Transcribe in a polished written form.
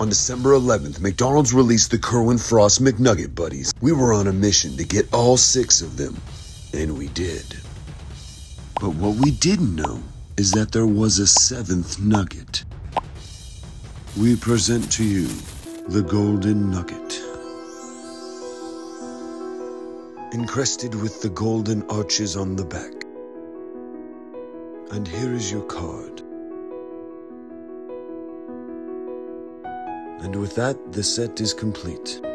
On December 11th, McDonald's released the Kerwin Frost McNugget Buddies. We were on a mission to get all 6 of them, and we did. But what we didn't know is that there was a 7th nugget. We present to you the Golden Nugget. Encrusted with the golden arches on the back. And here is your card. And with that, the set is complete.